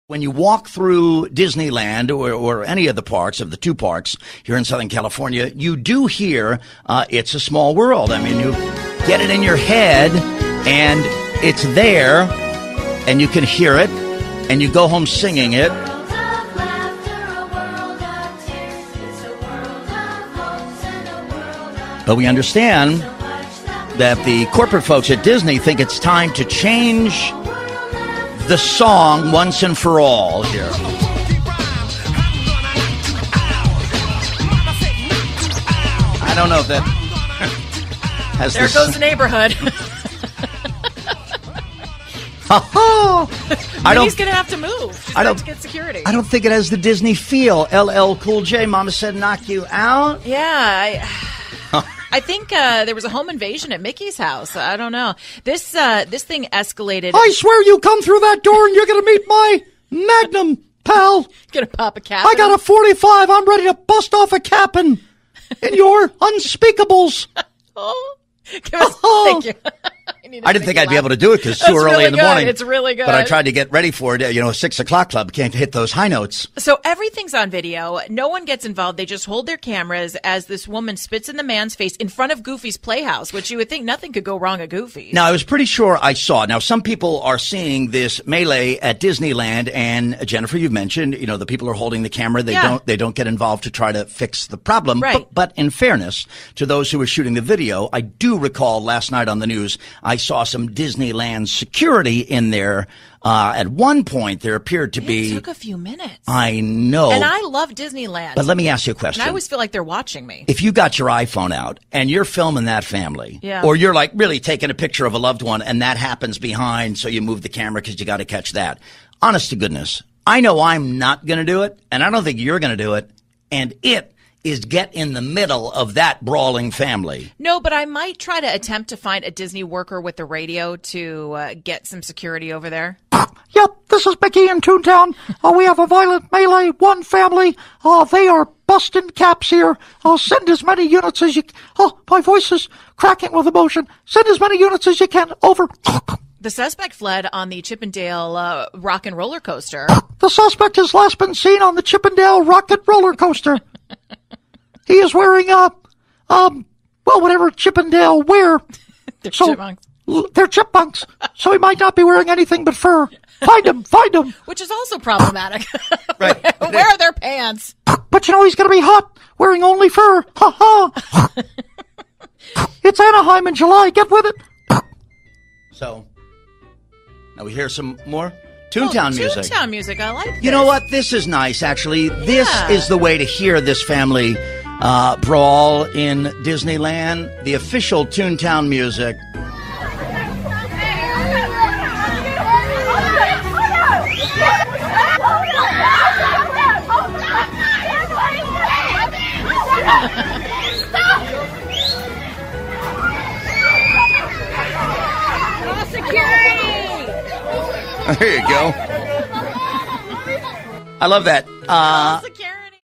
When you walk through Disneyland or any of the parks, of the two parks here in Southern California, you do hear It's a Small World. I mean, you get it in your head, and it's there, and you can hear it, and you go home singing it. But we understand that the corporate folks at Disney think it's time to change the song once and for all here. I don't know if that has there goes the neighborhood. He's going to have to move. I don't to get security. I don't think it has the Disney feel. LL Cool J, Mama Said Knock You Out. Yeah, I think there was a home invasion at Mickey's house. I don't know. This thing escalated. I swear you come through that door and you're going to meet my Magnum, pal. Gonna pop a cap. I got a 45. I'm ready to bust off a cap in your unspeakables. Thank you. I didn't think I'd be able to do it because it's too early in the morning. It's really good. But I tried to get ready for it. 6 o'clock club can't hit those high notes. So everything's on video. No one gets involved. They just hold their cameras as this woman spits in the man's face in front of Goofy's Playhouse, which you would think nothing could go wrong at Goofy's. Now, I was pretty sure I saw. Now, some people are seeing this melee at Disneyland, and Jennifer, you've mentioned, the people are holding the camera. They don't get involved to try to fix the problem. Right. But in fairness to those who were shooting the video, I do recall last night on the news, I saw some Disneyland security in there. At one point, there appeared to be... It took a few minutes. I know. And I love Disneyland. But let me ask you a question. And I always feel like they're watching me. If you got your iPhone out and you're filming that family, or you're like really taking a picture of a loved one and that happens behind, so you move the camera because you got to catch that. Honest to goodness, I know I'm not going to do it, and I don't think you're going to do it, and it is get in the middle of that brawling family. No, but I might try to attempt to find a Disney worker with the radio to get some security over there. Yep, this is Mickey in Toontown. We have a violent melee, one family. They are busting caps here. Send as many units as you can. Oh, my voice is cracking with emotion. Send as many units as you can. Over. The suspect fled on the Chippendale rock and roller coaster. The suspect has last been seen on the Chippendale rock and roller coaster. He is wearing, whatever Chippendale wear. They're chipmunks. They're chipmunks, so he might not be wearing anything but fur. Find him. Which is also problematic. Right. Where are their pants? But he's going to be hot, wearing only fur. Ha ha. It's Anaheim in July. Get with it. So, now we hear some more Toontown music. Toontown music, I like this. You know what? This is nice, actually. This is the way to hear this family brawl in Disneyland. The official Toontown music. There you go. I love that.